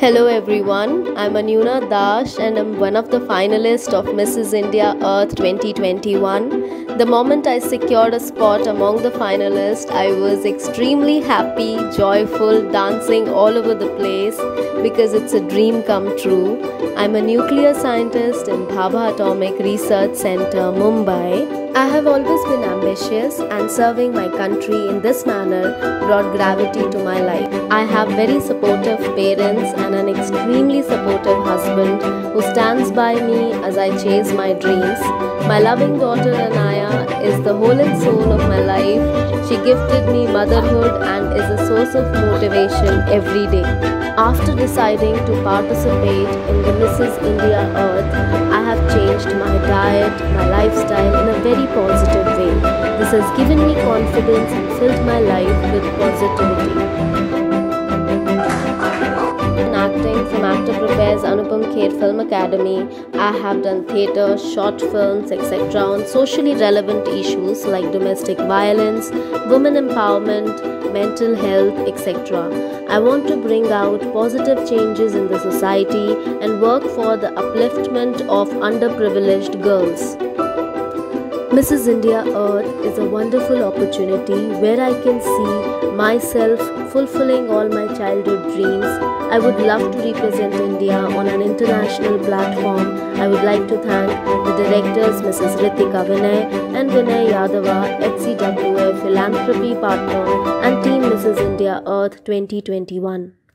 Hello everyone, I'm Anyuna Dash and I'm one of the finalists of Mrs. India Earth 2021. The moment I secured a spot among the finalists, I was extremely happy, joyful, dancing all over the place because it's a dream come true. I'm a nuclear scientist in Bhabha Atomic Research Center, Mumbai. I have always been ambitious and serving my country in this manner brought gravity to my life. I have very supportive parents and an extremely supportive husband who stands by me as I chase my dreams. My loving daughter Anaya is the whole and soul of my life. She gifted me motherhood and is a source of motivation every day. After deciding to participate in the Mrs. India Earth, I have changed my diet, my lifestyle in a very positive way. This has given me confidence and filled my life with positivity. In acting from Actor Prepares Anupam Kher Film Academy, I have done theatre, short films, etc. on socially relevant issues like domestic violence, women empowerment, mental health, etc. I want to bring out positive changes in the society and work for the upliftment of underprivileged girls. Mrs. India Earth is a wonderful opportunity where I can see myself fulfilling all my childhood dreams. I would love to represent India on an international platform. I would like to thank the directors Mrs. Ritika Vinay and Vinay Yadava, HCWA Philanthropy Partner and Team Mrs. India Earth 2021.